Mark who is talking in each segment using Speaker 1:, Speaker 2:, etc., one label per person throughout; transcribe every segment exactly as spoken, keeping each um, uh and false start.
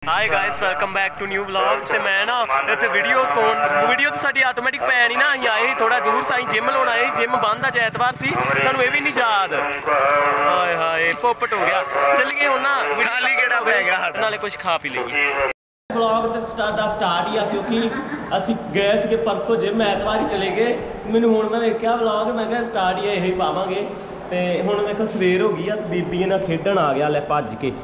Speaker 1: Hi guys welcome back to new vlog. ते मैं ना इत्थे वीडियो कौन वीडियो तो साडी ऑटोमेटिक पै नहीं ना, असीं आए थोड़ा दूर साई जिम लाउण आए, जिम बंद अज ऐतवार सी, सानू ये भी नहीं याद। हाय हाय पोपट हो गया। चलिए हुण ना खाली गेड़ा पै गया नाले कुछ खा पी लईए। व्लॉग तो स्टार्ट स्टार्ट ही आ क्योंकि असीं गए सीगे परसों जिम, ऐतवार ही चले गए। मैनूं हुण मैं वेख्या व्लॉग, मैं कहा स्टार्ट ही यही पावांगे। ते हुण देखो सवेर हो गई आ, बीबी नाल खेडण आ गया ले भज के।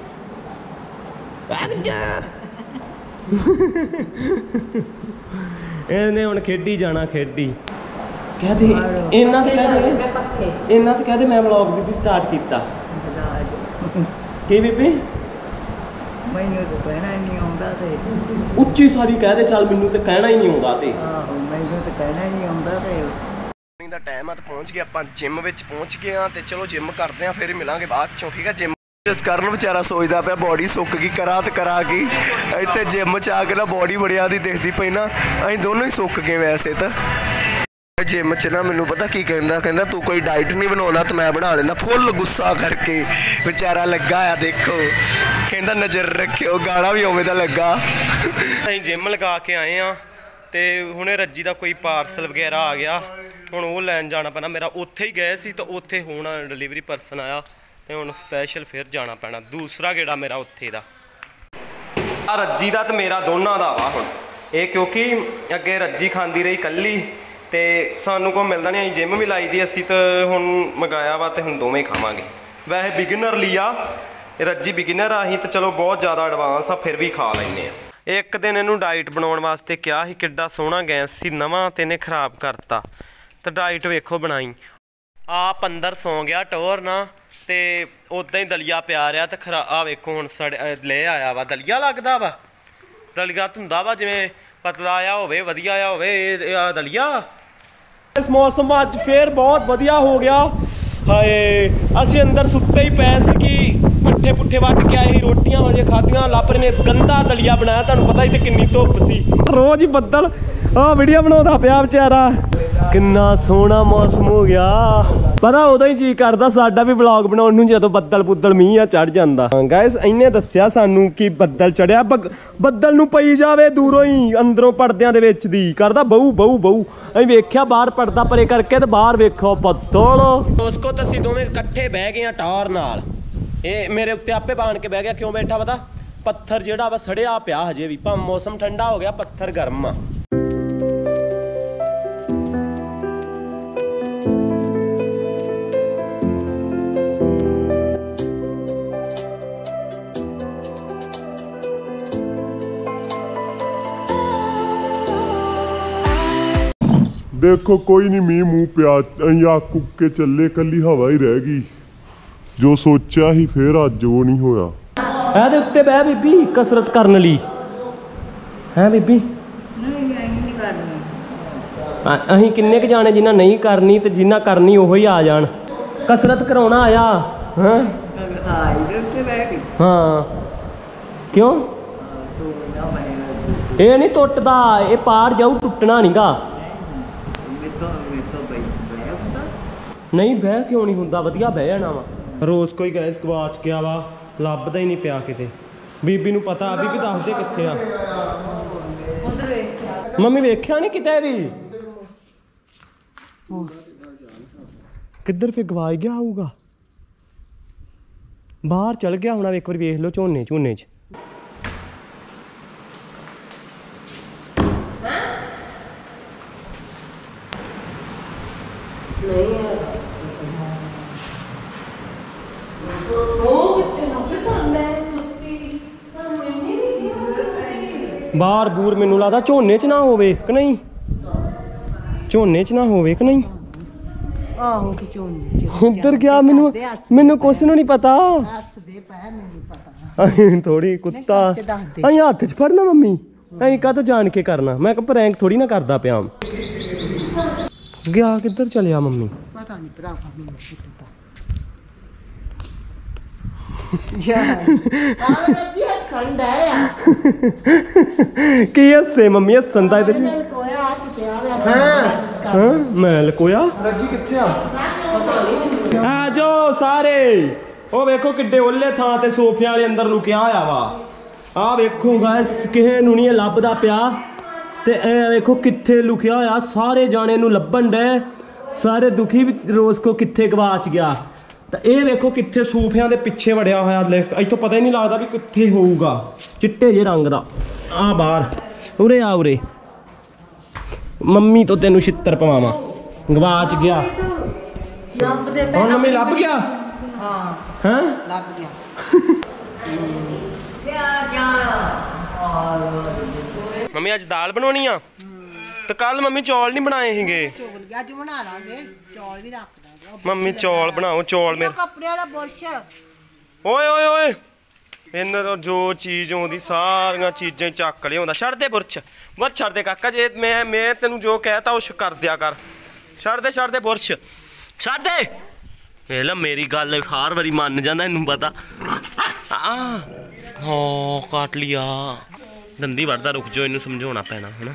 Speaker 1: ਇਹਨੇ ਹੁਣ ਖੇਡੀ ਜਾਣਾ ਖੇਡੀ ਕਹਦੇ ਇਹਨਾਂ ਤੇ ਕਹਦੇ ਇਹਨਾਂ ਤੇ ਕਹਦੇ ਮੈਂ ਵਲੌਗ ਬੀਬੀ ਸਟਾਰਟ ਕੀਤਾ ਕੀ ਬੀਬੀ
Speaker 2: ਮੈਨੂੰ ਤਾਂ ਕਹਿਣਾ ਹੀ ਨਹੀਂ ਆਉਂਦਾ ਤੇ
Speaker 1: ਉੱਚੀ ਸਾਰੀ ਕਹਦੇ ਚੱਲ ਮੈਨੂੰ ਤੇ ਕਹਿਣਾ ਹੀ ਨਹੀਂ ਆਉਂਦਾ ਤੇ
Speaker 2: ਆਹੋ ਮੈਨੂੰ ਤਾਂ ਕਹਿਣਾ ਹੀ ਨਹੀਂ ਆਉਂਦਾ ਤੇ
Speaker 1: ਦਾ ਟਾਈਮ ਆ ਤੇ ਪਹੁੰਚ ਗਏ ਆਪਾਂ ਜਿਮ ਵਿੱਚ ਪਹੁੰਚ ਗਏ ਆ ਤੇ ਚਲੋ ਜਿਮ ਕਰਦੇ ਆ ਫਿਰ ਮਿਲਾਂਗੇ ਬਾਅਦ ਚੋਂ ਠੀਕ ਆ। ਜਿਮ ਜਿਸ ਕਰਨ ਵਿਚਾਰਾ ਸੋਚਦਾ ਪਿਆ ਬੋਡੀ ਸੁੱਕ ਗਈ ਕਰਾਂ ਤੇ ਕਰਾਂ ਕੀ, ਇੱਥੇ ਜਿਮ ਚ ਆ ਕੇ ਨਾ ਬੋਡੀ ਬੜਿਆ ਦੀ ਦਿਖਦੀ ਪਈ ਨਾ, ਅਸੀਂ ਦੋਨੋਂ ਹੀ ਸੁੱਕ ਗਏ ਵੈਸੇ ਤਾਂ। ਜਿਮ ਚ ਨਾ ਮੈਨੂੰ ਪਤਾ ਕੀ ਕਹਿੰਦਾ, ਕਹਿੰਦਾ ਤੂੰ ਕੋਈ ਡਾਈਟ ਨਹੀਂ ਬਣਾਉਂਦਾ ਤੇ ਮੈਂ ਬਣਾ ਲੈਂਦਾ, ਫੁੱਲ ਗੁੱਸਾ ਕਰਕੇ ਵਿਚਾਰਾ ਲੱਗਾ ਆ ਦੇਖੋ, ਕਹਿੰਦਾ ਨਜ਼ਰ ਰੱਖਿਓ, ਗਾਣਾ ਵੀ ਉਵੇਂ ਦਾ ਲੱਗਾ। ਅਸੀਂ ਜਿਮ ਲਗਾ ਕੇ ਆਏ ਆ ਤੇ ਹੁਣੇ ਰੱਜੀ ਦਾ ਕੋਈ ਪਾਰਸਲ ਵਗੈਰਾ ਆ ਗਿਆ, ਹੁਣ ਉਹ ਲੈਣ ਜਾਣਾ ਪੈਣਾ। ਮੇਰਾ ਉੱਥੇ ਹੀ ਗਏ ਸੀ ਤਾਂ ਉੱਥੇ ਹੁਣ ਡਿਲੀਵਰੀ ਪਰਸਨ ਆਇਆ ਤੇ ਹੁਣ ਸਪੈਸ਼ਲ ਫਿਰ ਜਾਣਾ ਪੈਣਾ, ਦੂਸਰਾ ਗੇੜਾ ਮੇਰਾ ਉੱਥੇ ਦਾ। ਆ ਰੱਜੀ ਦਾ ਤੇ ਮੇਰਾ ਦੋਨਾਂ ਦਾ ਵਾ ਹੁਣ ਇਹ, ਕਿਉਂਕਿ ਅੱਗੇ ਰੱਜੀ ਖਾਂਦੀ ਰਹੀ ਇਕੱਲੀ ਤੇ ਸਾਨੂੰ ਕੋਈ ਮਿਲਦਾ ਨਹੀਂ, ਅਸੀਂ ਜਿਮ ਵੀ ਲਾਈ ਦੀ, ਅਸੀਂ ਤਾਂ ਹੁਣ ਮੰਗਾਇਆ ਵਾ ਤੇ ਹੁਣ ਦੋਵੇਂ ਖਾਵਾਂਗੇ। ਵੈਸੇ ਬਿਗਨਰ ਲਈ ਆ, ਰੱਜੀ ਬਿਗਨਰ ਆ, ਅਸੀਂ ਤਾਂ ਚਲੋ ਬਹੁਤ ਜ਼ਿਆਦਾ ਐਡਵਾਂਸ ਆ ਫਿਰ ਵੀ ਖਾ ਲੈਂਦੇ ਆ। ਇੱਕ ਦਿਨ ਇਹਨੂੰ ਡਾਈਟ ਬਣਾਉਣ ਵਾਸਤੇ ਕਿਹਾ ਸੀ, ਕਿੱਡਾ ਸੋਹਣਾ ਗੈਸ ਸੀ ਨਵਾਂ ਤੇ ਇਹਨੇ ਖਰਾਬ ਕਰਤਾ। ਤੇ ਡਾਈਟ ਵੇਖੋ ਬਣਾਈ ਆਪ ਅੰਦਰ ਸੌਂ ਗਿਆ ਟੋਰ ਨਾ, ਤੇ ਉਦਾਂ ਹੀ ਦਲੀਆ ਪਿਆ ਰਿਹਾ ਤੇ ਖਰਾ ਆ ਵੇਖੋ ਹੁਣ ਸੜ ਲੈ ਆਇਆ ਵਾ ਦਲੀਆ, ਲੱਗਦਾ ਵਾ ਦਲੀਆ ਧੁੰਦਾ ਵਾ ਜਿਵੇਂ ਪਤਲਾ ਆ ਹੋਵੇ ਵਧੀਆ ਆ ਹੋਵੇ ਇਹ ਦਲੀਆ। ਇਸ ਮੌਸਮ ਅੱਜ ਫੇਰ ਬਹੁਤ ਵਧੀਆ ਹੋ ਗਿਆ। ਹਾਏ ਅਸੀਂ ਅੰਦਰ ਸੁੱਤੇ ਹੀ ਪਏ ਸੀ ਕਿ ਪੱਠੇ ਪੁੱਠੇ ਵੱਢ ਕੇ ਆਏ ਸੀ, ਰੋਟੀਆਂ ਵਜੇ ਖਾਧੀਆਂ। ਲਾਪਰੇ ਨੇ ਗੰਦਾ ਦਲੀਆ ਬਣਾਇਆ, ਤੁਹਾਨੂੰ ਪਤਾ ਹੀ ਤੇ ਕਿੰਨੀ ਧੁੱਪ ਸੀ, ਰੋਜ਼ ਹੀ ਬੱਦਲ ਆਹ ਵੀਡੀਓ ਬਣਾਉਂਦਾ ਪਿਆ ਵਿਚਾਰਾ। ਕਿੰਨਾ ਸੋਹਣਾ ਮੌਸਮ ਹੋ ਗਿਆ, ਪਤਾ ਉਦੋਂ ਹੀ ਜੀ ਕਰਦਾ ਸਾਡਾ ਵੀ ਵਲੌਗ ਬਣਾਉਣ ਨੂੰ ਜਦੋਂ ਬੱਦਲ ਬੁੱਦਲ ਮੀਂਹ ਆ ਚੜ ਜਾਂਦਾ। ਗਾਇਸ ਇਹਨੇ ਦੱਸਿਆ ਸਾਨੂੰ ਕਿ ਬੱਦਲ ਚੜਿਆ, ਬੱਦਲ ਨੂੰ ਪਈ ਜਾਵੇ ਦੂਰੋਂ ਹੀ, ਅੰਦਰੋਂ ਪਰਦਿਆਂ ਦੇ ਵਿੱਚ ਦੀ ਕਰਦਾ ਬਹੂ ਬਹੂ ਬਹੂ। ਅਸੀਂ ਵੇਖਿਆ ਬਾਹਰ ਪਰਦਾ ਪਰੇ ਕਰਕੇ ਤੇ ਬਾਹਰ ਵੇਖੋ ਬੱਦਲ। ਉਸਕੋ ਤਾਂ ਅਸੀਂ ਦੋਵੇਂ ਇਕੱਠੇ ਬਹਿ ਗਏ ਆ ਟਾਰ ਨਾਲ, ਇਹ ਮੇਰੇ ਉੱਤੇ ਆਪੇ ਬਾਣ ਕੇ ਬਹਿ ਗਿਆ। ਕਿਉਂ ਬੈਠਾ ਪਤਾ, ਪੱਥਰ ਜਿਹੜਾ ਵਾ ਸੜਿਆ ਪਿਆ ਹਜੇ ਵੀ, ਭਾਵੇਂ ਮੌਸਮ ਠੰਡਾ ਹੋ ਗਿਆ ਪੱਥਰ ਗਰਮ ਆ।
Speaker 3: देखो कोई नहीं मीह मूँह पिया, अं आ कुक के चले, कली हवा ही रह गई, जो सोचा ही फिर अज वो नहीं होया।
Speaker 1: ਇਹਦੇ ਉੱਤੇ ਬਹਿ ਬੀਬੀ ਕਸਰਤ ਕਰਨ ਲਈ ਹੈ ਬੀਬੀ।
Speaker 2: ਨਹੀਂ ਅਸੀਂ ਨਹੀਂ ਕਰਨੀ,
Speaker 1: ਅਸੀਂ ਕਿੰਨੇ ਕੁ ਜਾਣੇ ਜਿਨ੍ਹਾਂ ਨਹੀਂ ਕਰਨੀ ਤੇ ਜਿਨ੍ਹਾਂ ਕਰਨੀ ਉਹੋ ਹੀ ਆ ਜਾਣ। ਕਸਰਤ ਕਰਾਉਣਾ ਆਇਆ ਹਾਂ
Speaker 2: ਹਾਂ ਇਹਦੇ ਉੱਤੇ ਬਹਿ ਕੇ
Speaker 1: ਹਾਂ ਕਿਉਂ
Speaker 2: ਤੂੰ ਨਾ ਮੈਂ
Speaker 1: ਇਹ ਨਹੀਂ ਟੁੱਟਦਾ, ਇਹ ਪਾੜ ਜਾਊ, ਟੁੱਟਣਾ ਨਹੀਂਗਾ। ਨਹੀਂ ਬਹਿ ਕਿਉਂ ਨਹੀਂ ਹੁੰਦਾ, ਵਧੀਆ ਬਹਿ ਜਾਣਾ ਵਾ। ਰੋਜ਼ ਕੋਈ ਗੈਸ ਗਵਾਚ ਗਿਆ ਵਾ, ਲੱਭਦਾ ਹੀ ਨਹੀਂ ਪਿਆ ਕਿਤੇ। ਬੀਬੀ ਨੂੰ ਪਤਾ, ਬੀਬੀ ਦੱਸਦੇ ਕਿੱਥੇ ਆ। ਮੰਮੀ ਵੇਖਿਆ ਨਹੀਂ ਕਿਤੇ ਵੀ, ਕਿੱਧਰ ਫੇ ਗਵਾਚ ਗਿਆ ਹੋਊਗਾ, ਬਾਹਰ ਚਲ ਗਿਆ ਹੋਣਾ। ਇੱਕ ਵਾਰ ਵੇਖ ਲਓ ਝੋਨੇ ਝੋਨੇ ਚ। ਬਾਹਰ ਬੂਰ ਮੈਨੂੰ ਲੱਗਦਾ ਝੋਨੇ ਚ ਨਾ ਹੋਵੇ ਕਿ ਨਹੀਂ, ਝੋਨੇ ਚ ਨਾ ਹੋਵੇ ਕਿ ਨਹੀਂ।
Speaker 2: ਆਹੋ ਕਿ ਝੋਨੇ
Speaker 1: ਉੱਧਰ ਗਿਆ, ਮੈਨੂੰ ਮੈਨੂੰ ਕੁਛ ਨੂੰ ਨਹੀਂ ਪਤਾ,
Speaker 2: ਹੱਸਦੇ ਪੈ ਮੈਨੂੰ ਪਤਾ
Speaker 1: ਥੋੜੀ ਕੁੱਤਾ ਅਸੀਂ ਹੱਥ ਚ ਫੜਨਾ ਮੰਮੀ, ਅਸੀਂ ਕਾਹਤੋਂ ਜਾਣ ਕੇ ਕਰਨਾ। ਮੈਂ ਕਿਹਾ ਪ੍ਰੈਂਕ ਥੋੜੀ ਨਾ ਕਰਦਾ ਪਿਆ। ਗਿਆ ਕਿੱਧਰ ਚਲਿਆ ਮੰਮੀ,
Speaker 2: ਪਤਾ ਨਹੀਂ ਭਰਾ ਮੈਨੂੰ ਪਤਾ
Speaker 1: ਕੀ ਹੱਸੇ ਮੰਮੀ, ਹੱਸਣ ਦਾ ਇਹਦੇ ਚ ਮੈਂ ਲਕੋਇਆ। ਰੱਜੀ ਕਿੱਥੇ ਆ, ਆ ਜਾਓ ਸਾਰੇ। ਉਹ ਵੇਖੋ ਕਿੱਡੇ ਓਲੇ ਥਾਂ ਤੇ ਸੋਫਿਆਂ ਵਾਲੇ ਅੰਦਰ ਲੁਕਿਆ ਹੋਇਆ ਵਾ।
Speaker 4: ਆ ਵੇਖੋ ਗਾਇਸ ਕਿਸੇ ਨੂੰ ਨਹੀਂ ਲੱਭਦਾ ਪਿਆ ਤੇ ਇਹ ਵੇਖੋ ਕਿੱਥੇ ਲੁਕਿਆ ਹੋਇਆ ਸਾਰੇ ਜਾਣੇ ਨੂੰ ਲੱਭਣ ਡੇ ਸਾਰੇ ਦੁਖੀ ਵੀ ਰੋਜ਼ ਕੋ ਕਿੱਥੇ ਗਵਾਚ ਗਿਆ ਤਾਂ ਇਹ ਵੇਖੋ ਕਿੱਥੇ ਸੋਫਿਆਂ ਦੇ ਪਿੱਛੇ ਵੜਿਆ ਹੋਇਆ ਇੱਥੋਂ ਪਤਾ ਹੀ ਨਹੀਂ ਲੱਗਦਾ ਵੀ ਕਿੱਥੇ ਹੋਊਗਾ ਚਿੱਟੇ ਜਿਹੇ ਰੰਗ ਦਾ ਆ ਬਾਹਰ ਉਰੇ ਆ ਉਰੇ ਮੰਮੀ ਤੋਂ ਤੈਨੂੰ ਛਿੱਤਰ ਪਵਾਵਾਂ ਗਵਾਚ ਗਿਆ ਹੁਣ ਮੰਮੀ ਲੱਭ ਗਿਆ
Speaker 2: ਹਾਂ
Speaker 4: ਹੈਂ
Speaker 2: ਲੱਭ ਗਿਆ
Speaker 4: ਮੰਮੀ ਅੱਜ ਦਾਲ ਬਣਾਉਣੀ ਆ ਤੇ ਕੱਲ ਮੰਮੀ ਚੌਲ ਨਹੀਂ ਬਣਾਏ ਸੀਗੇ
Speaker 2: ਚੌਲ ਅੱਜ ਬਣਾ ਲਾਂਗੇ ਚੌਲ ਵੀ ਰੱਖ ਦਾਂਗੇ
Speaker 4: ਮੰਮੀ ਚੌਲ ਬਣਾਓ ਚੌਲ ਮੇਰੇ
Speaker 2: ਕੱਪੜੇ ਵਾਲਾ ਬੁਰਸ਼
Speaker 4: ਓਏ ਓਏ ਓਏ ਇਹਨਾਂ ਤੋਂ ਜੋ ਚੀਜ਼ ਆਉਂਦੀ ਸਾਰੀਆਂ ਚੀਜ਼ਾਂ ਚੱਕ ਲਿਆਉਂਦਾ ਛੱਡ ਦੇ ਬੁਰਸ਼ ਬੁਰਸ਼ ਛੱਡ ਦੇ ਕਾਕਾ ਜੇ ਮੈਂ ਮੈਂ ਤੈਨੂੰ ਜੋ ਕਹਿਤਾ ਉਹ ਕਰ ਦਿਆ ਕਰ ਛੱਡ ਦੇ ਛੱਡ ਦੇ ਬੁਰਸ਼ ਛੱਡ ਦੇ ਵੇਖ ਲੈ ਮੇਰੀ ਗੱਲ ਹਰ ਵਾਰੀ ਮੰਨ ਜਾਂਦਾ ਇਹਨੂੰ ਪਤਾ ਆ ਹਾਂ ਕੱਟ ਲਿਆ ਦੰਦੀ ਵੜਦਾ ਰੁਕ ਜਾਓ ਇਹਨੂੰ ਸਮਝਾਉਣਾ ਪੈਣਾ ਹਨਾ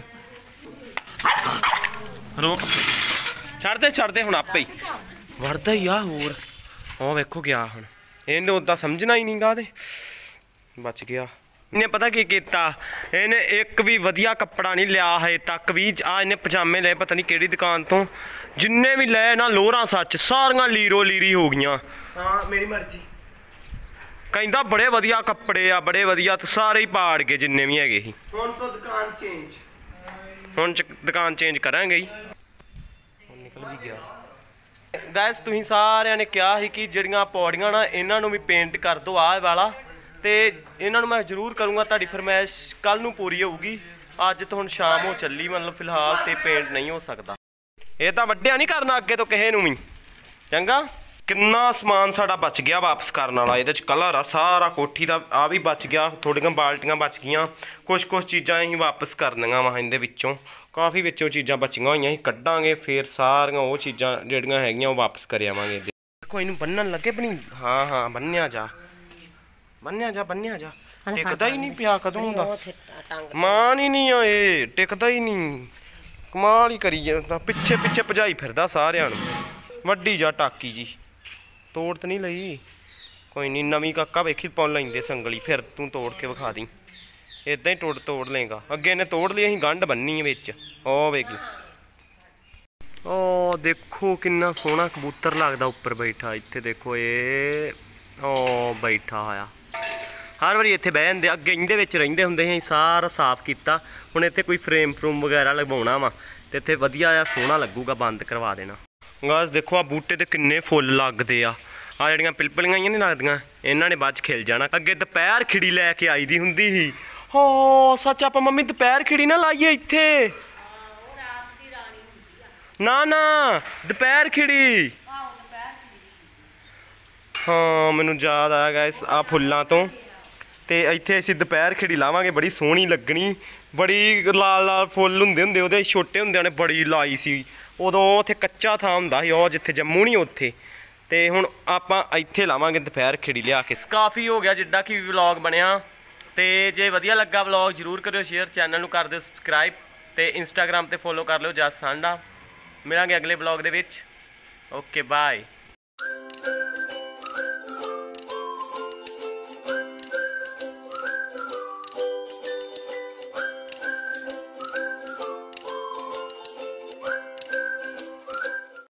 Speaker 4: ਰੋਕ ਛੱਡ ਦੇ ਛੱਡ ਦੇ ਹੁਣ ਆਪੇ ਹੀ ਵੜਦਾ ਹੀ ਆ ਹੋਰ ਉਹ ਵੇਖੋ ਗਿਆ ਹੁਣ ਇਹਨੇ ਉਦਾਂ ਸਮਝਣਾ ਹੀ ਨਹੀਂਗਾ ਤੇ ਬਚ ਗਿਆ ਇਹਨੇ ਪਤਾ ਕੀ ਕੀਤਾ ਇਹਨੇ ਇੱਕ ਵੀ ਵਧੀਆ ਕੱਪੜਾ ਨਹੀਂ ਲਿਆ ਹਜੇ ਤੱਕ ਵੀ ਆ ਇਹਨੇ ਪਜਾਮੇ ਲਏ ਪਤਾ ਨਹੀਂ ਕਿਹੜੀ ਦੁਕਾਨ ਤੋਂ ਜਿੰਨੇ ਵੀ ਲਏ ਨਾ ਲੋਹਰਾਂ ਸੱਚ ਸਾਰੀਆਂ ਲੀਰੋ ਲੀਰੀ ਹੋ ਗਈਆਂ
Speaker 1: ਹਾਂ ਮੇਰੀ ਮਰਜ਼ੀ
Speaker 4: ਕਹਿੰਦਾ ਬੜੇ ਵਧੀਆ ਕੱਪੜੇ ਆ ਬੜੇ ਵਧੀਆ ਤੇ ਸਾਰੇ ਹੀ ਪਾੜ ਗਏ ਜਿੰਨੇ ਵੀ ਹੈਗੇ ਸੀ
Speaker 1: ਹੁਣ ਤੋਂ ਦੁਕਾਨ ਚੇਂਜ
Speaker 4: ਹੁਣ ਦੁਕਾਨ ਚੇਂਜ ਕਰਾਂਗੇ ਹੀ ਹੁਣ ਨਿਕਲ ਵੀ ਗਿਆ ਗਾਇਸ ਤੁਸੀਂ ਸਾਰਿਆਂ ਨੇ ਕਿਹਾ ਸੀ ਕਿ ਜਿਹੜੀਆਂ ਪੌੜੀਆਂ ਨਾ ਇਹਨਾਂ ਨੂੰ ਵੀ ਪੇਂਟ ਕਰ ਦਿਓ ਆਹ ਵਾਲਾ ਤੇ ਇਹਨਾਂ ਨੂੰ ਮੈਂ ਜ਼ਰੂਰ ਕਰੂੰਗਾ ਤੁਹਾਡੀ ਫਰਮਾਇਸ਼ ਕੱਲ ਨੂੰ ਪੂਰੀ ਹੋਊਗੀ ਅੱਜ ਤਾਂ ਹੁਣ ਸ਼ਾਮ ਹੋ ਚੱਲੀ ਮਤਲਬ ਫਿਲਹਾਲ ਤੇ ਪੇਂਟ ਨਹੀਂ ਹੋ ਸਕਦਾ ਇਹ ਤਾਂ ਵੱਡਿਆ ਨਹੀਂ ਕਰਨਾ ਅੱਗੇ ਤੋਂ ਕਿਸੇ ਨੂੰ ਵੀ ਚੰਗਾ ਕਿੰਨਾ ਸਮਾਨ ਸਾਡਾ ਬਚ ਗਿਆ ਵਾਪਸ ਕਰਨ ਵਾਲਾ ਇਹਦੇ ਚ ਕਲਰ ਆ ਸਾਰਾ ਕੋਠੀ ਦਾ ਆ ਵੀ ਬਚ ਗਿਆ ਥੋੜੀਆਂ ਬਾਲਟੀਆਂ ਬਚ ਗਈਆਂ ਕੁਛ ਕੁਛ ਚੀਜ਼ਾਂ ਅਸੀਂ ਵਾਪਸ ਕਰਨੀਆਂ ਵਾ ਇਹਦੇ ਵਿੱਚੋਂ ਕਾਫੀ ਵਿੱਚੋਂ ਚੀਜ਼ਾਂ ਬਚੀਆਂ ਹੋਈਆਂ ਅਸੀਂ ਕੱਢਾਂਗੇ ਫਿਰ ਸਾਰੀਆਂ ਉਹ ਚੀਜ਼ਾਂ ਜਿਹੜੀਆਂ ਹੈਗੀਆਂ ਉਹ ਵਾਪਸ ਕਰ ਆਵਾਂਗੇ ਕੋਈ ਇਹਨੂੰ ਬੰਨਣ ਲੱਗੇ ਬਣੀ ਹਾਂ ਹਾਂ ਬੰਨਿਆ ਜਾ ਬੰਨਿਆ ਜਾ ਬੰਨਿਆ ਜਾ ਟਿਕਦਾ ਹੀ ਨਹੀਂ ਪਿਆ ਕਦੋਂ ਦਾ ਮਾਨ ਹੀ ਨਹੀਂ ਆ ਇਹ ਟਿਕਦਾ ਹੀ ਨਹੀਂ ਕਮਾਲ ਹੀ ਕਰੀ ਜਾਂਦਾ ਪਿੱਛੇ ਪਿੱਛੇ ਭਜਾਈ ਫਿਰਦਾ ਸਾਰਿਆਂ ਨੂੰ ਵੱਡੀ ਜਾ ਟਾਕੀ ਜੀ ਤੋੜ ਤਾਂ ਨਹੀਂ ਲਈ ਕੋਈ ਨਹੀਂ ਨਵੀਂ ਕਾਕਾ ਵੇਖੀ ਪਾਉਣ ਲੈਂਦੇ ਸੰਗਲੀ ਫਿਰ ਤੂੰ ਤੋੜ ਕੇ ਵਿਖਾ ਦੀ ਇਦਾਂ ਹੀ ਤੋੜ ਤੋੜ ਲੇਗਾ ਅੱਗੇ ਇਹਨੇ ਤੋੜ ਲਈ ਅਸੀਂ ਗੰਢ ਬੰਨੀ ਵਿੱਚ ਉਹ ਵੇਖੀ ਉਹ ਦੇਖੋ ਕਿੰਨਾ ਸੋਹਣਾ ਕਬੂਤਰ ਲੱਗਦਾ ਉੱਪਰ ਬੈਠਾ ਇੱਥੇ ਦੇਖੋ ਇਹ ਉਹ ਬੈਠਾ ਹੋਇਆ ਹਰ ਵਾਰੀ ਇੱਥੇ ਬਹਿ ਜਾਂਦੇ ਅੱਗੇ ਇਹਦੇ ਵਿੱਚ ਰਹਿੰਦੇ ਹੁੰਦੇ ਸੀ ਸਾਰਾ ਸਾਫ਼ ਕੀਤਾ ਹੁਣ ਇੱਥੇ ਕੋਈ ਫਰੇਮ ਫਰੂਮ ਵਗੈਰਾ ਲਗਵਾਉਣਾ ਵਾ ਤੇ ਇੱਥੇ ਵਧੀਆ ਆ ਸੋਹਣਾ ਲੱਗੂਗਾ ਬੰਦ ਕਰਵਾ ਦੇਣਾ ਗਾਇਸ ਦੇਖੋ ਆ ਬੂਟੇ ਤੇ ਕਿੰਨੇ ਫੁੱਲ ਲੱਗਦੇ ਆ ਆ ਜਿਹੜੀਆਂ ਪਿਲਪਲੀਆਂ ਹੀ ਨਹੀਂ ਲੱਗਦੀਆਂ ਇਹਨਾਂ ਨੇ ਬਾਅਦ ਚ ਖਿਲ ਜਾਣਾ ਅੱਗੇ ਦੁਪਹਿਰ ਖਿੜੀ ਲੈ ਕੇ ਆਈ ਦੀ ਹੁੰਦੀ ਸੀ ਹੋ ਸੱਚ ਆਪਾਂ ਮੰਮੀ ਦੁਪਹਿਰ ਖਿੜੀ ਨਾ ਲਾਈਏ ਇੱਥੇ ਨਾ ਨਾ ਦੁਪਹਿਰ ਖਿੜੀ ਹਾਂ ਮੈਨੂੰ ਯਾਦ ਆਇਆ ਗਾਇਸ ਆ ਫੁੱਲਾਂ ਤੋਂ ਤੇ ਇੱਥੇ ਅਸੀਂ ਦੁਪਹਿਰ ਖਿੜੀ ਲਾਵਾਂਗੇ ਬੜੀ ਸੋਹਣੀ ਲੱਗਣੀ ਬੜੀ ਲਾਲ ਲਾਲ ਫੁੱਲ ਹੁੰਦੇ ਹੁੰਦੇ ਉਹਦੇ ਛੋਟੇ ਹੁੰਦਿਆਂ ਨੇ ਬੜੀ ਲਾਈ ਸੀ ਉਦੋਂ ਉੱਥੇ ਕੱਚਾ ਥਾਂ ਹੁੰਦਾ ਸੀ ਉਹ ਜਿੱਥੇ ਜੰਮੂ ਨਹੀਂ ਉੱਥੇ ਤੇ ਹੁਣ ਆਪਾਂ ਇੱਥੇ ਲਾਵਾਂਗੇ ਦੁਪਹਿਰ ਖਿੜੀ ਲਿਆ ਕੇ ਕਾਫੀ ਹੋ ਗਿਆ ਜਿੱਦਾਂ ਕਿ ਵਲੌਗ ਬਣਿਆ ਤੇ ਜੇ ਵਧੀਆ ਲੱਗਾ ਵਲੌਗ ਜ਼ਰੂਰ ਕਰਿਓ ਸ਼ੇਅਰ ਚੈਨਲ ਨੂੰ ਕਰ ਦਿਓ ਸਬਸਕ੍ਰਾਈਬ ਤੇ ਇੰਸਟਾਗ੍ਰਾਮ ਤੇ ਫੋਲੋ ਕਰ ਲਿਓ ਜਸ ਸਾਂਢਾ ਮਿਲਾਂਗੇ ਅਗਲੇ ਵਲੌਗ ਦੇ ਵਿੱਚ ਓਕੇ ਬਾਏ